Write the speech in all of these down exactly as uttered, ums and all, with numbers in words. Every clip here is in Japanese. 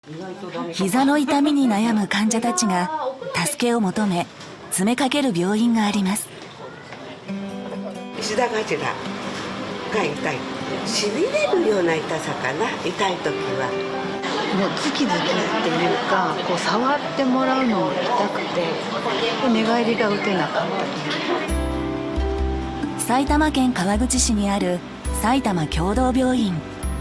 膝の痛みに悩む患者たちが助けを求め詰めかける病院があります。 膝頭が痛い、しびれるような痛さかな、痛い時は。 もうズキズキっていうか、こう触ってもらうのも痛くて寝返りが打てなかった。 埼玉県川口市にある埼玉協同病院。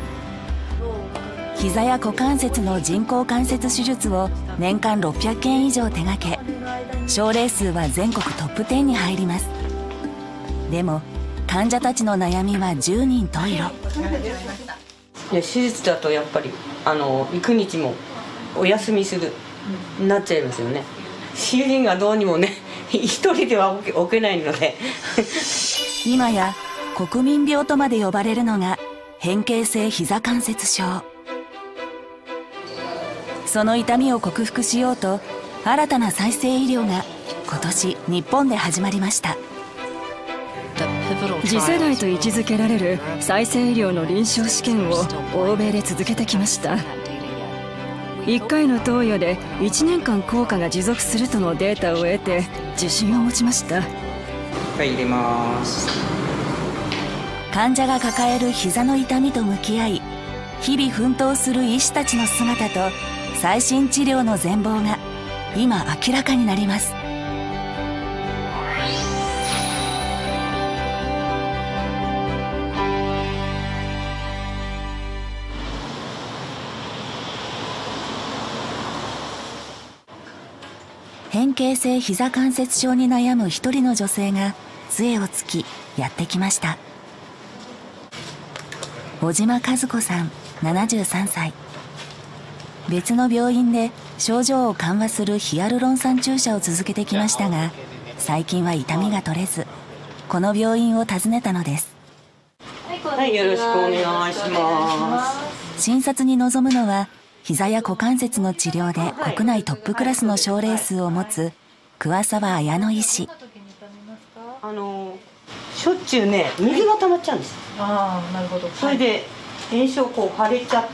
膝や股関節の人工関節手術を年間ろっぴゃくけん以上手掛け、症例数は全国トップじゅうに入ります。でも患者たちの悩みは十人十色。いや、 手術だとやっぱりあの幾日もお休みするなっちゃいますよね。主人がどうにもね一人では置けないので今や国民病とまで呼ばれるのが変形性膝関節症。その痛みを克服しようと新たな再生医療が今年日本で始まりました。 次世代と位置づけられる再生医療の臨床試験を欧米で続けてきました。いっかいの投与でいちねんかん効果が持続するとのデータを得て自信を持ちました。 はい、入れます。 患者が抱える膝の痛みと向き合い、日々奮闘する医師たちの姿と最新治療の全貌が今明らかになります。変形性膝関節症に悩む一人の女性が杖をつきやってきました。小島和子さん、ななじゅうさんさい。別の病院で症状を緩和するヒアルロン酸注射を続けてきましたが、最近は痛みが取れず、この病院を訪ねたのです。 はい、よろしくお願いします。 診察に臨むのは膝や股関節の治療で国内トップクラスの症例数を持つ桑沢綾乃医師。 あのしょっちゅうね、水が溜まっちゃうんです。 ああ、なるほど。 それで炎症こう腫れちゃって、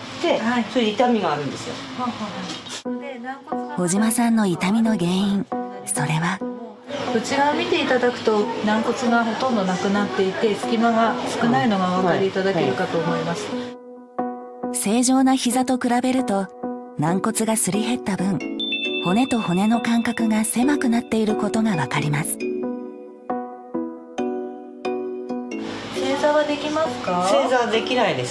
はい、それで痛みがあるんですよ。 小島さんの痛みの原因、それは内側見ていただくと軟骨がほとんどなくなっていて、隙間が少ないのがお分かりいただけるかと思います。はいはい、 正常な膝と比べると軟骨がすり減った分、骨と骨の間隔が狭くなっていることがわかります。 正座はできますか？ 正座はできないです。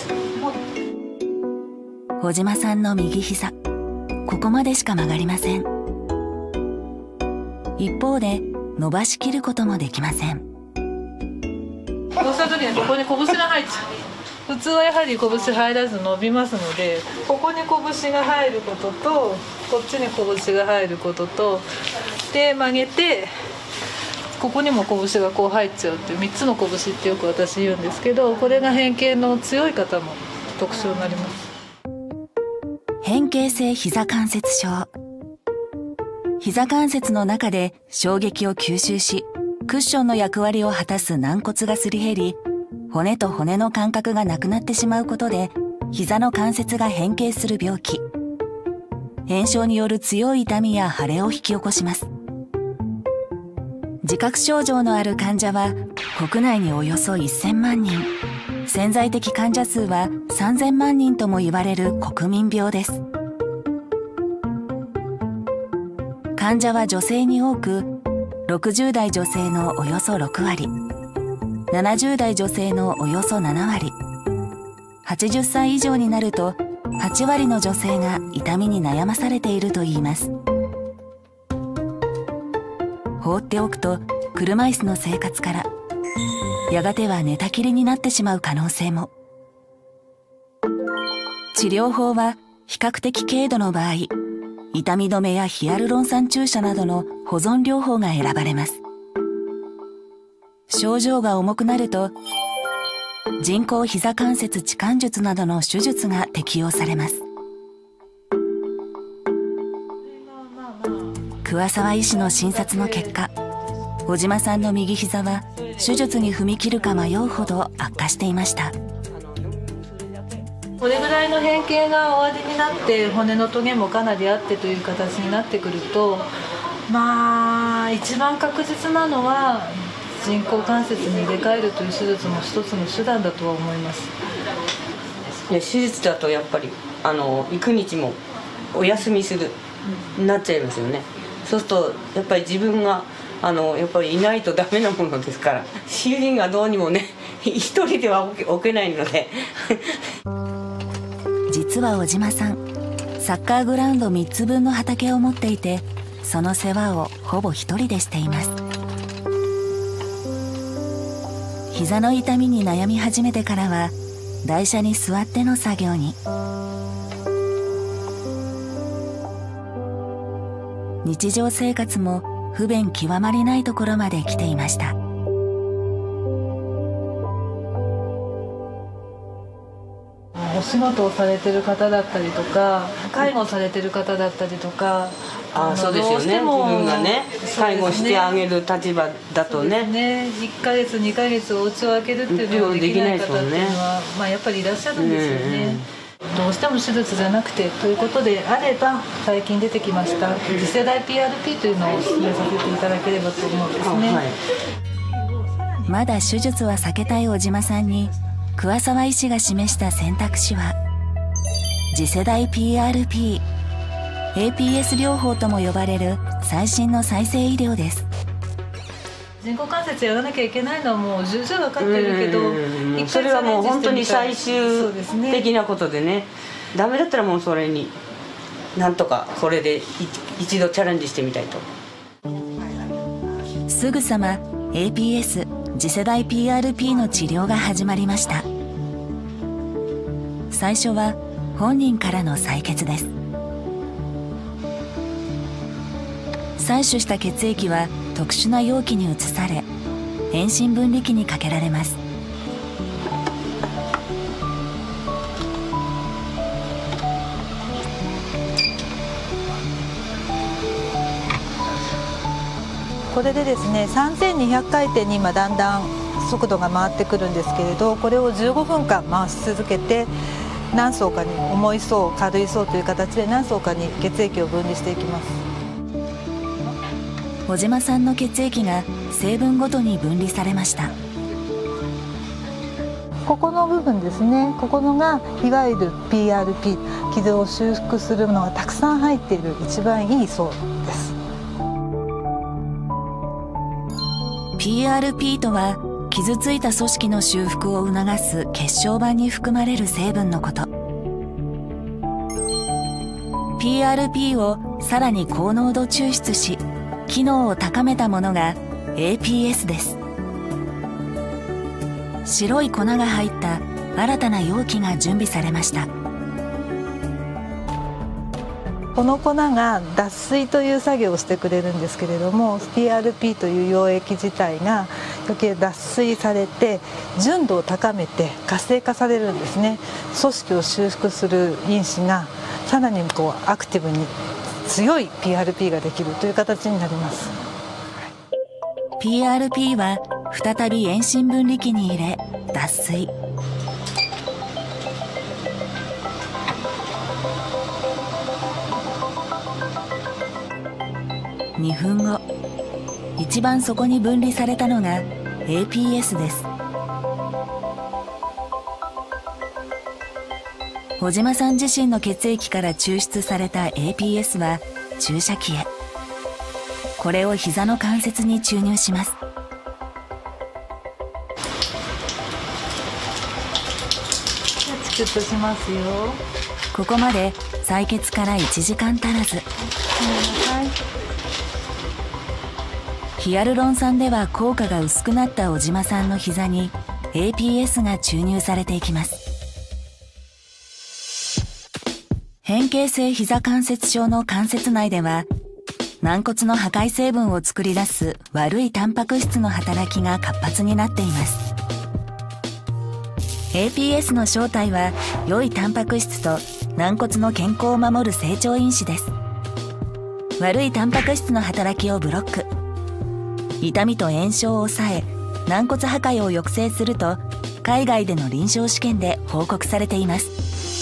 小島さんの右膝、ここまでしか曲がりません。一方で伸ばしきることもできません。 こうした時にここに拳が入っちゃう。普通はやはり拳入らず伸びますので、ここに拳が入ることとこっちに拳が入ることとで曲げて、ここにも拳がこう入っちゃうっていうみっつの拳ってよく私言うんですけど、これが変形の強い方の特徴になります。 変形性膝関節症。膝関節の中で衝撃を吸収し、クッションの役割を果たす軟骨がすり減り、骨と骨の間隔がなくなってしまうことで膝の関節が変形する病気。炎症による強い痛みや腫れを引き起こします。自覚症状のある患者は国内におよそせんまんにん、潜在的患者数はさんぜんまんにんとも言われる国民病です。患者は女性に多く、ろくじゅうだい女性のおよそろくわり、ななじゅうだい女性のおよそななわり、はちじゅっさい以上になるとはちわりの女性が痛みに悩まされているといいます。放っておくと車椅子の生活からやがては寝たきりになってしまう可能性も。治療法は比較的軽度の場合、痛み止めやヒアルロン酸注射などの保存療法が選ばれます。症状が重くなると人工膝関節置換術などの手術が適用されます。桑沢医師の診察の結果、小島さんの右膝は手術に踏み切るか迷うほど悪化していました。 これぐらいの変形が終わりになって骨のトゲもかなりあってという形になってくると、まあ一番確実なのは人工関節に入れ替えるという手術も一つの手段だとは思います。 いや、手術だとやっぱりあの幾日もお休みする、うん、なっちゃいますよね。そうするとやっぱり自分があのやっぱりいないとダメなものですから、主人がどうにもね一人では置けないので実は小島さん、サッカーグラウンドみっつぶんの畑を持っていて、その世話をほぼ一人でしています。膝の痛みに悩み始めてからは台車に座っての作業に。日常生活も不便極まりないところまで来ていました。 お仕事をされてる方だったりとか、介護されてる方だったりとか、 ああ、そうですよね。自分がね、介護してあげる立場だとね、 ね、いっかげつにかげつお家を空けるっていうのができない方っていうのは、まあやっぱりいらっしゃるんですよね。どうしても手術じゃなくてということであれば、最近出てきました次世代 ピーアールピー というのをお勧めさせていただければと思うんですね。はい、 まだ手術は避けたい小島さんに桑沢医師が示した選択肢は次世代 ピーアールピー、エーピーエス 療法とも呼ばれる最新の再生医療です。 人工関節やらなきゃいけないのはもう重々分かってるけど、 それはもう本当に最終的なことでね、ダメだったらもうそれになんとかそれで一度チャレンジしてみたいと。 すぐさま エーピーエス 次世代 ピーアールピー の治療が始まりました。最初は本人からの採血です。採取した血液は特殊な容器に移され、遠心分離機にかけられます。 これでですね、さんぜんにひゃくかいてんに今だんだん速度が回ってくるんですけれど、これをじゅうごふんかん回し続けて、何層かに重い層軽い層という形で何層かに血液を分離していきます。 小島さんの血液が成分ごとに分離されました。 ここの部分ですね、ここのがいわゆる ピーアールピー、 傷を修復するものがたくさん入っている一番いい層です。 ピーアールピー とは傷ついた組織の修復を促す血小板に含まれる成分のこと。 ピーアールピー をさらに高濃度抽出し機能を高めたものが エーピーエス です。白い粉が入った新たな容器が準備されました。 この粉が脱水という作業をしてくれるんですけれども、 ピーアールピー という溶液自体が余計脱水されて純度を高めて活性化されるんですね。組織を修復する因子がさらにこうアクティブに強い ピーアールピー ができるという形になります。 ピーアールピー は再び遠心分離機に入れ脱水。にふんご、一番底に分離されたのが エーピーエス です。小島さん自身の血液から抽出された エーピーエス は注射器へ。これを膝の関節に注入します。 チクッとしますよ。 ここまで採血からいちじかん足らず。はい、ヒアルロン酸では効果が薄くなった小島さんの膝に エーピーエス が注入されていきます。変形性膝関節症の関節内では軟骨の破壊成分を作り出す悪いタンパク質の働きが活発になっています。 エーピーエス の正体は良いタンパク質と軟骨の健康を守る成長因子です。悪いタンパク質の働きをブロック、痛みと炎症を抑え軟骨破壊を抑制すると海外での臨床試験で報告されています。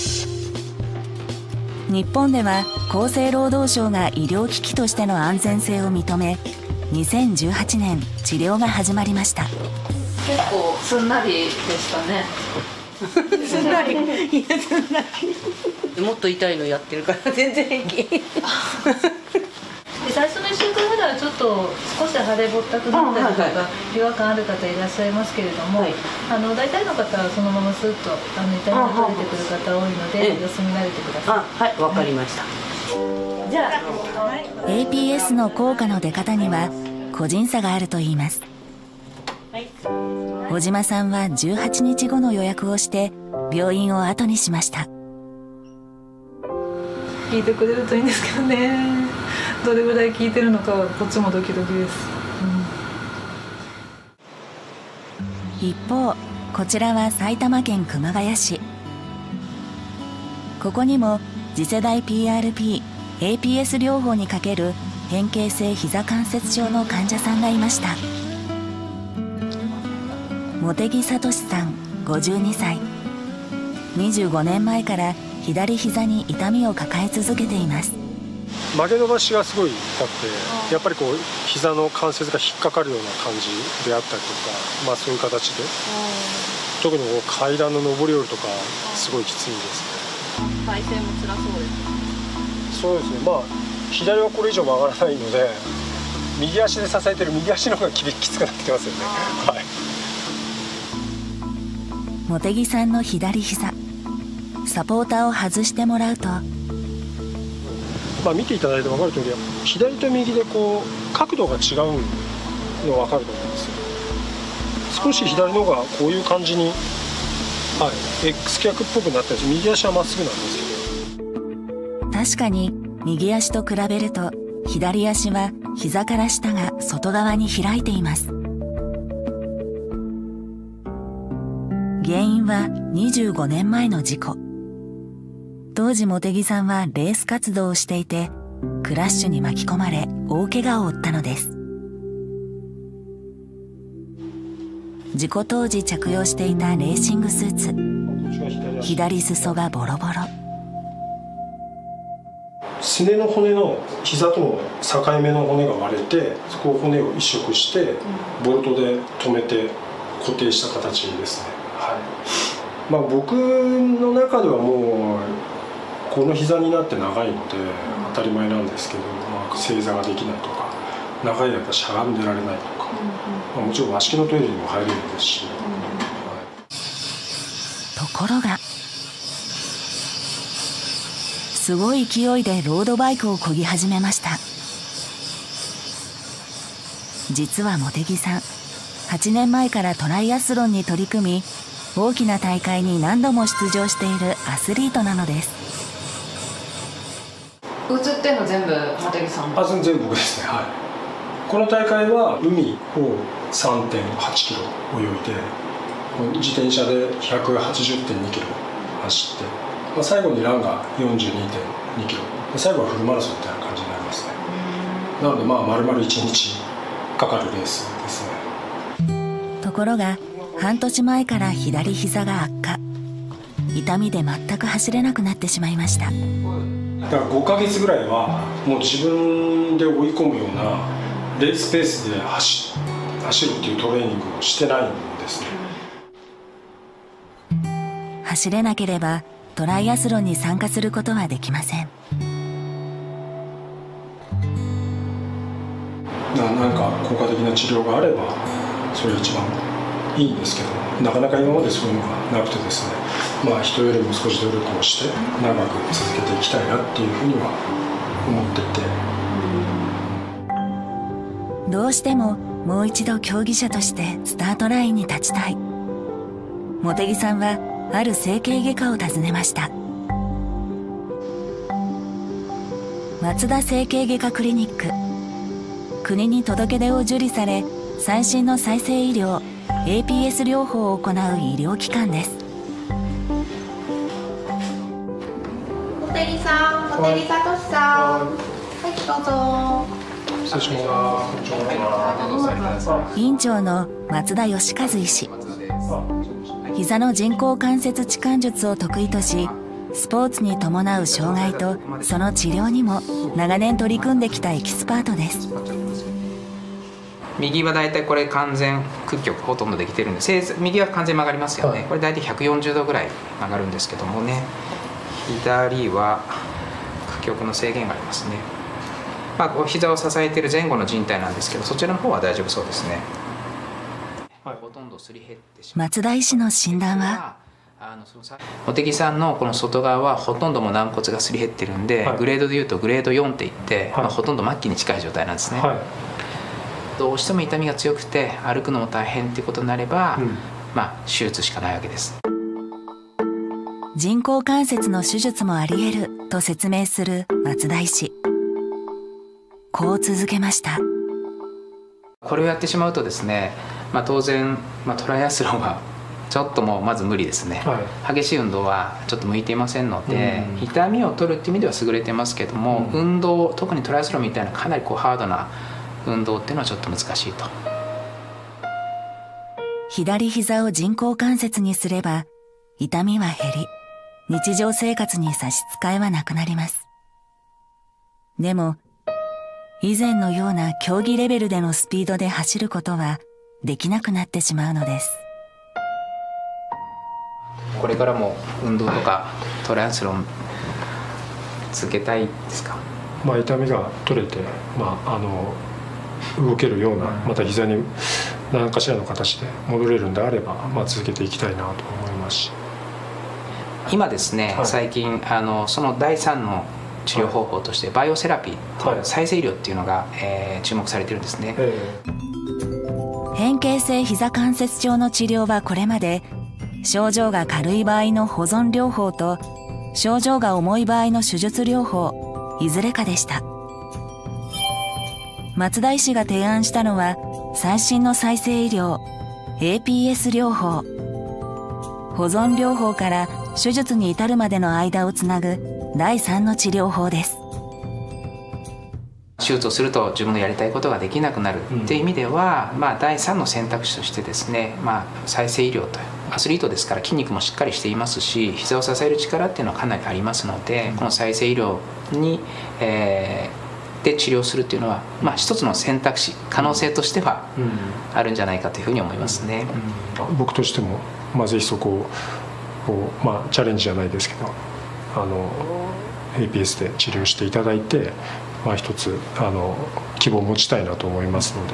日本では厚生労働省が医療機器としての安全性を認め、にせんじゅうはちねん治療が始まりました。 結構すんなりでしたね。 すんなり、いやすんなり。もっと痛いのやってるから全然平気。 で最初のいっしゅうかんぐらいはちょっと少し腫れぼったくなったりとか、はいはい、違和感ある方いらっしゃいますけれども、はい、あの大体の方はそのままスッとあの痛みが取れてくる方多いので、様子見慣れてください。 あ、はい、わかりました。じゃあ、 はい、エーピーエス の効果の出方には個人差があるといいます。小島さんはじゅうはちにちごの予約をして病院を後にしました。 聞いてくれるといいんですけどね。どれぐらい聞いてるのかはこっちもドキドキです、 うん、一方こちらは埼玉県熊谷市。ここにも次世代 ピーアールピー、エーピーエス 療法にかける変形性膝関節症の患者さんがいました。茂木聡さんごじゅうにさい。にじゅうごねんまえから左膝に痛みを抱え続けています。 曲げ伸ばしがすごい痛くて、やっぱりこう膝の関節が引っかかるような感じであったりとか、まあそういう形で、特にこう階段の上り下りとかすごいきついですね。 体勢も辛そうです。 そうですね。まあ左はこれ以上曲がらないので、右足で支えてる右足の方がきつくなってきますよね。はい。 茂木さんの左膝、サポーターを外してもらうと、 まあ、見ていただいて分かる通り、左と右でこう角度が違うの分かると思うんですよ。少し左の方がこういう感じに、はい、X 脚っぽくなったり、右足はまっすぐなんですけど、 確かに右足と比べると左足は膝から下が外側に開いています。原因はにじゅうごねんまえの事故。当時茂木さんはレース活動をしていて、クラッシュに巻き込まれ大怪我を負ったのです。事故当時着用していたレーシングスーツ、左裾がボロボロ。 すねの骨の膝との境目の骨が割れて、そこを骨を移植してボルトで留めて固定した形ですね。はい。まあ僕の中ではもうこの膝になって長いので当たり前なんですけど、まあ、正座ができないとか、長い間しゃがんでられないとか、まあ、もちろん和式のトイレにも入れるんですし、 はい、ところがすごい勢いでロードバイクを漕ぎ始めました。実は茂木さん、はちねんまえからトライアスロンに取り組み、大きな大会に何度も出場しているアスリートなのです。 映ってんの全部茂木さん？ あ、全部僕ですね。はい。この大会は海を さんてんはちキロ泳いで、自転車で ひゃくはちじゅってんにキロ走って、まあ、最後にランが よんじゅうにてんにキロ、最後はフルマラソンみたいな感じになりますね。なのでまあ丸々いちにちかかるレースですね。 ところが半年前から左膝が悪化、痛みで全く走れなくなってしまいました。 だからごかげつぐらいはもう自分で追い込むようなレースペースで 走, 走るっていうトレーニングをしてないんですね。 走れなければトライアスロンに参加することはできません。 な, なんか効果的な治療があればそれが一番いいんですけど、なかなか今までそういうのがなくてですね、まあ人よりも少し努力をして長く続けていきたいなっていうふうには思っていて、 どうしてももう一度競技者としてスタートラインに立ちたい。茂木さんはある整形外科を訪ねました。松田整形外科クリニック、国に届け出を受理され最新の再生医療 エーピーエス 療法を行う医療機関です。 茂木さん、茂木聡さん、はい、どうぞ。 失礼します。 院長の松田義和医師、膝の人工関節置換術を得意とし、 スポーツに伴う障害とその治療にも長年取り組んできたエキスパートです。 右はだいたいこれ完全屈曲ほとんどできてるんで、右は完全曲がりますよね、はい、これだいたいひゃくよんじゅうどぐらい曲がるんですけどもね、左は屈曲の制限がありますね。まあ、膝を支えている前後の靭帯なんですけど、そちらの方は大丈夫そうですね。はい、ほとんどすり減ってしまう。 松田医師の診断は、 茂木さんのこの外側はほとんどもう軟骨がすり減ってるんで、はい、グレードでいうとグレードよんっていって、はい、まあ、ほとんど末期に近い状態なんですね。はい、どうしても痛みが強くて歩くのも大変っていうことになれば、うん、まあ手術しかないわけです。 人工関節の手術もあり得ると説明する松田医師。こう続けました。 これをやってしまうとですね、まあ、当然、まあ、トライアスロンはちょっともうまず無理ですね、はい、激しい運動はちょっと向いていませんので、うん、痛みを取るっていう意味では優れてますけども、うん、運動、特にトライアスロンみたいなかなりこうハードな運動っていうのはちょっと難しいと。 左膝を人工関節にすれば痛みは減り、日常生活に差し支えはなくなります。でも以前のような競技レベルでのスピードで走ることはできなくなってしまうのです。 これからも運動とかトライアスロン続けたいですか？ まあ、痛みが取れて、まあ、あの動けるような、また膝に何かしらの形で戻れるんであれば、まあ、続けていきたいなと思いますし、 今ですね、はい、最近あのそのだいさんの治療方法としてバイオセラピーっていう、はい、再生医療っていうのが、えー、注目されてるんですね。えー、変形性膝関節症の治療はこれまで症状が軽い場合の保存療法と症状が重い場合の手術療法、いずれかでした。松田医師が提案したのは最新の再生医療 エーピーエス 療法。保存療法から手術に至るまでの間をつなぐだいさんの治療法です。 手術をすると自分のやりたいことができなくなるっていう意味では、うん、まあ、だいさんの選択肢としてですね、まあ、再生医療というアスリートですから筋肉もしっかりしていますし、膝を支える力っていうのはかなりありますので、うん、この再生医療に、えー、で治療するっていうのは、まあ、一つの選択肢、可能性としてはあるんじゃないかというふうに思いますね。 うんうん、僕としても、まあ、ぜひそこを、まあ、チャレンジじゃないですけど、あの エーピーエス で治療していただいて、まあ、一つあの希望を持ちたいなと思いますので。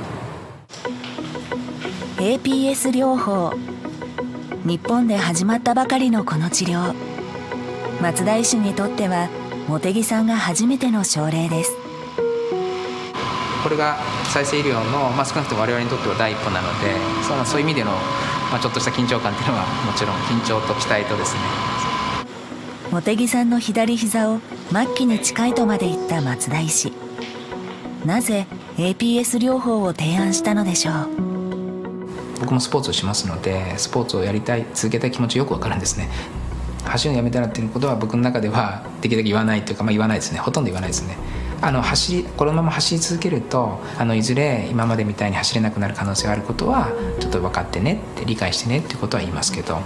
エーピーエス 療法、日本で始まったばかりのこの治療、松田医師にとっては茂木さんが初めての症例です。 これが再生医療の、まあ、少なくとも我々にとっては第一歩なので、そのそういう意味での、まあ、ちょっとした緊張感っていうのはもちろん緊張と期待とですね。 茂木さんの左膝を末期に近いとまで言った松田医師。なぜ エーピーエス 療法を提案したのでしょう。 僕もスポーツをしますので、スポーツをやりたい、続けたい気持ちよくわかるんですね。走るのやめたらっていうことは僕の中ではできるだけ言わないというか、まあ、言わないですね。ほとんど言わないですね。あの走りこのまま走り続けると、あのいずれ今までみたいに走れなくなる可能性があることはちょっと分かってねって理解してねっていうことは言いますけど、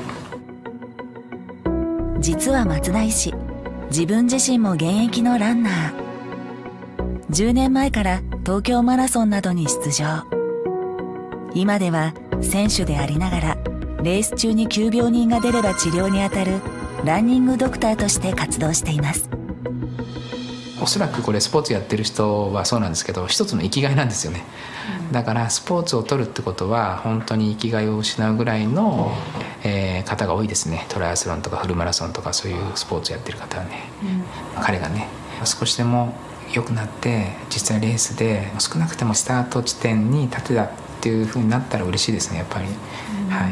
実は松田医師、自分自身も現役のランナー。じゅうねんまえから東京マラソンなどに出場。今では選手でありながらレース中に急病人が出れば治療に当たるランニングドクターとして活動しています。 おそらくこれスポーツやってる人はそうなんですけど、一つの生きがいなんですよね。だからスポーツを取るってことは本当に生きがいを失うぐらいの、えー、方が多いですね。トライアスロンとかフルマラソンとかそういうスポーツやってる方はね、うん、彼がね少しでも良くなって実際レースで少なくてもスタート地点に立てたっていう風になったら嬉しいですね、やっぱり。うん、はい。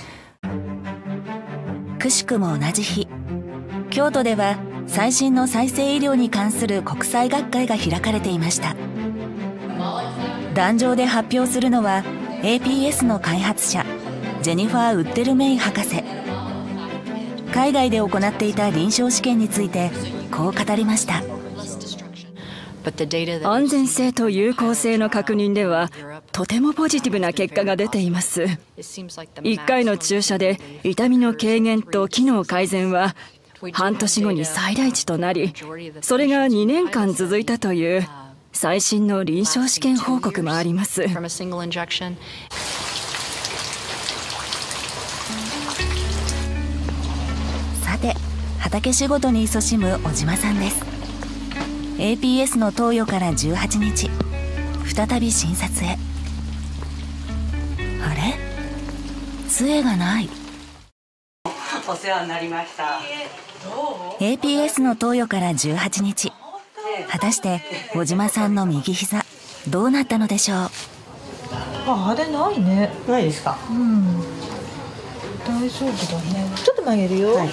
くしくも同じ日、京都では最新の再生医療に関する国際学会が開かれていました。壇上で発表するのは エーピーエス の開発者ジェニファー・ウッテルメイ博士。海外で行っていた臨床試験についてこう語りました。 安全性と有効性の確認ではとてもポジティブな結果が出ています。いっかいの注射で痛みの軽減と機能改善は半年後に最大値となり、それがにねんかん続いたという最新の臨床試験報告もあります。 さて、畑仕事に勤しむ小島さんです。 エーピーエス の投与からじゅうはちにち、再び診察へ。あれ、杖がない。 お世話になりました。 エーピーエス の投与からじゅうはちにち、果たして小島さんの右膝どうなったのでしょう。 あ、あれないね。 ないですか。 うん、大丈夫だね。ちょっと曲げるよ、はい、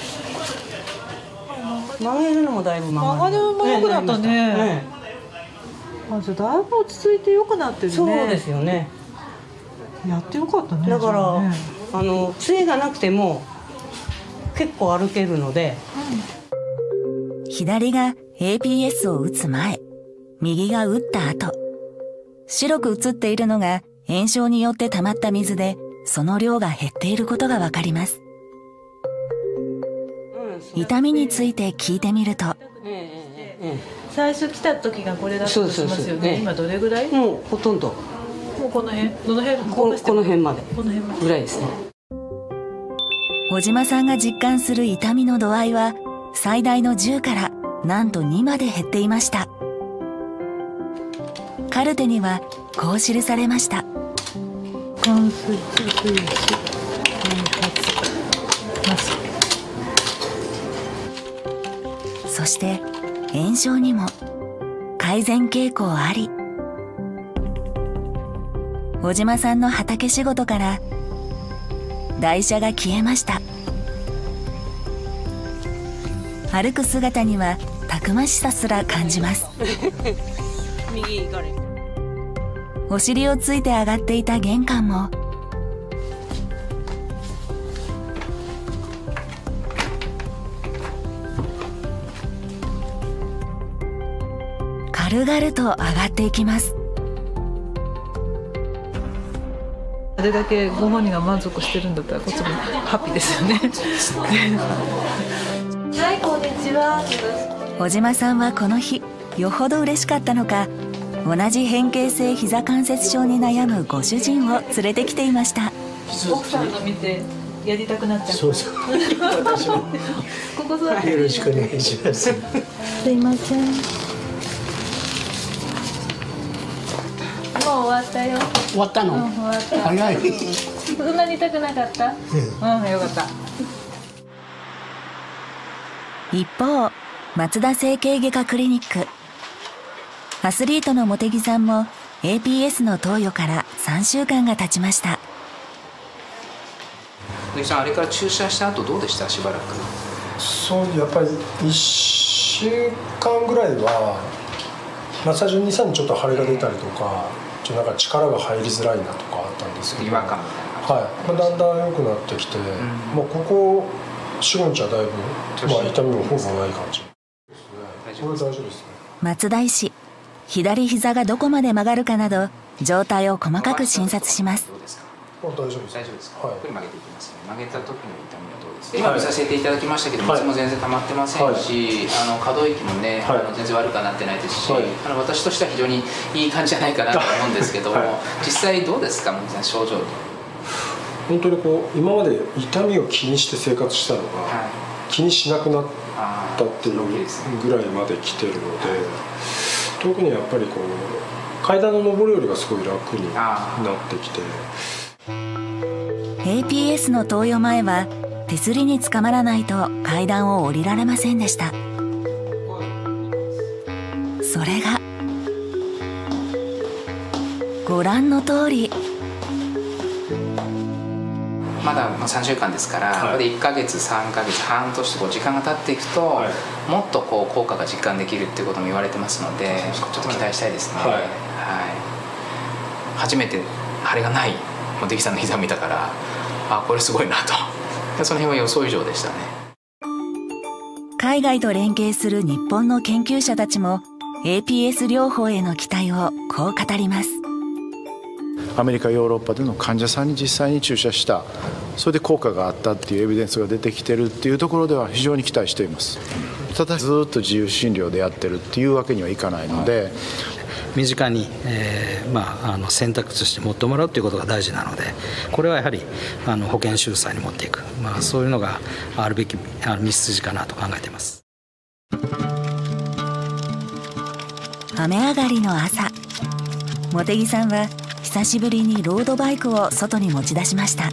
曲げるのもだいぶ曲がる。 曲がるも良くなったね。ね、あ、じゃあだいぶ落ち着いて良くなってるね。 そうですよね。 やってよかったね。 だから、 ね、 あの杖がなくても結構歩けるので、 うん、左が エーピーエス を打つ前、右が打った後、白く映っているのが炎症によって溜まった水で、その量が減っていることがわかります。うん、痛みについて聞いてみると、 最初来た時がこれだったとしますよね。今どれぐらい？ もうほとんど。 もうこの辺、どの辺？ この、この辺まで。 この辺までぐらいですね。 小島さんが実感する痛みの度合いは最大のじゅうからなんとにまで減っていました。カルテにはこう記されました。 関節重視そして炎症にも改善傾向あり。小島さんの畑仕事から台車が消えました。歩く姿にはたくましさすら感じます右行かれ。 お尻をついて上がっていた玄関も軽々と上がっていきます。 あれだけご本人が満足してるんだったらこっちもハッピーですよねはい、こんにちは。 小島さんはこの日よほど嬉しかったのか、同じ変形性膝関節症に悩むご主人を連れてきていました。 奥さんの見てやりたくなっちゃった。 そうそう私もここ座ってよろしくお願いします。 すいません、もう終わったよ。 終わったの？ うん、終わった。 早い。 そんなに痛くなかった？うん、よかった。 一方、松田整形外科クリニック。アスリートの茂木さんも エーピーエス の投与からさんしゅうかんが経ちました。 茂木さん、あれから注射した後どうでした？しばらく。 そう、やっぱりいっしゅうかんぐらいは、まあ、最初に、さんにちちょっと腫れが出たりとか、ちょっとなんか力が入りづらいなとかあったんですけど、 違和感みたいな、 はい、まあ、だんだん良くなってきて、うん、もうここよん、ご日はだいぶ、まあ、痛みもほぼない感じ。これ大丈夫ですね。 松田医師、左膝がどこまで曲がるかなど状態を細かく診察します。 大丈夫です。 大丈夫ですか。 はい、 ゆっくり曲げていきますね。曲げた時の痛みはどうですか。今見させていただきましたけど、水も全然溜まってませんし、はい、あの可動域もね、はい、あの全然悪くなってないですし、はい、あの私としては非常にいい感じじゃないかなと思うんですけども、はい、実際どうですか、症状。 本当にこう今まで痛みを気にして生活したのが、はい、気にしなくなったっていうぐらいまで来てるので、特にやっぱりこう階段の上り下りがすごい楽になってきて。 エーピーエス の投与前は手すりにつかまらないと階段を降りられませんでした。それがご覧の通り。 まださんしゅうかんですから、はい、これでいっかげつ、さんかげつ、半年とこう時間が経っていくと、はい、もっとこう効果が実感できるっていうことも言われてますので、ちょっと期待したいですね。はいはい、初めて腫れがない茂木さんの膝を見たから、あ、これすごいなと。その辺は予想以上でしたね。 海外と連携する日本の研究者たちも エーピーエス 療法への期待をこう語ります。 アメリカ、ヨーロッパでの患者さんに実際に注射したそれで効果があったっていうエビデンスが出てきてるっていうところでは非常に期待しています。ただずっと自由診療でやってるっていうわけにはいかないので、 身近に、えーまあ、あの選択として持ってもらうということが大事なので、これはやはりあの保険収載に持っていく、まあ、そういうのがあるべきあの道筋かなと考えています。 雨上がりの朝、茂木さんは久しぶりにロードバイクを外に持ち出しました。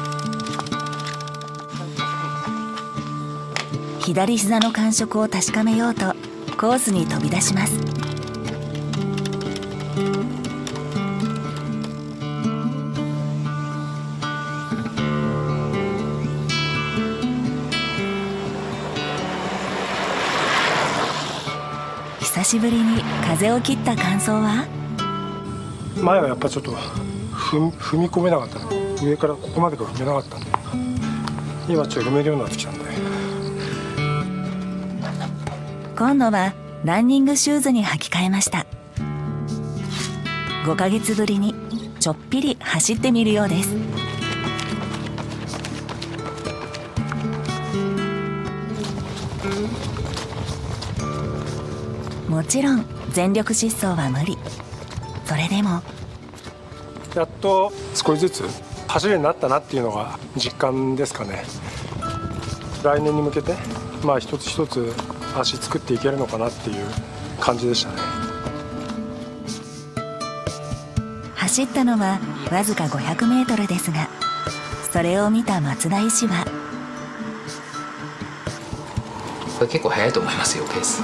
左膝の感触を確かめようとコースに飛び出します。久しぶりに風を切った感想は？ 前はやっぱちょっと踏, 踏み込めなかったの。上からここまでが踏めなかったんで、今ちょっと踏めるようになってきたんで。 今度はランニングシューズに履き替えました。ごかげつぶりにちょっぴり走ってみるようです。もちろん全力疾走は無理。それでもやっと少しずつ走るようになったなっていうのが実感ですかね。来年に向けてまあ一つ一つ足作っていけるのかなっていう感じでしたね。 走ったのはわずかごひゃくメートルですが、それを見た松田医師は、 これ結構速いと思いますよ、ペース。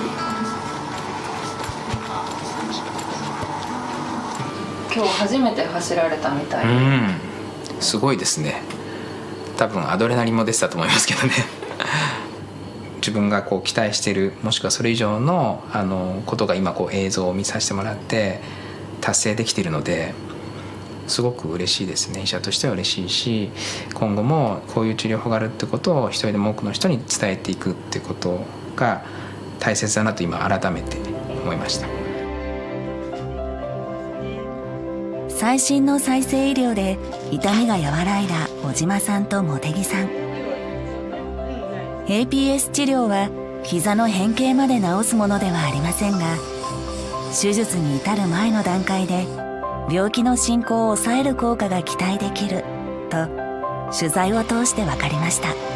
今日初めて走られたみたいで、 うん、すごいですね。多分アドレナリンも出てたと思いますけどね自分がこう期待している、もしくはそれ以上の、あのことが今こう映像を見させてもらって達成できているので、すごく嬉しいですね。医者としては嬉しいし、今後もこういう治療法があるってことを一人でも多くの人に伝えていくってことが大切だなと今改めて思いました。 最新の再生医療で痛みが和らいだ小島さんと茂木さん。 エーピーエス 治療は膝の変形まで治すものではありませんが、手術に至る前の段階で病気の進行を抑える効果が期待できると取材を通して分かりました。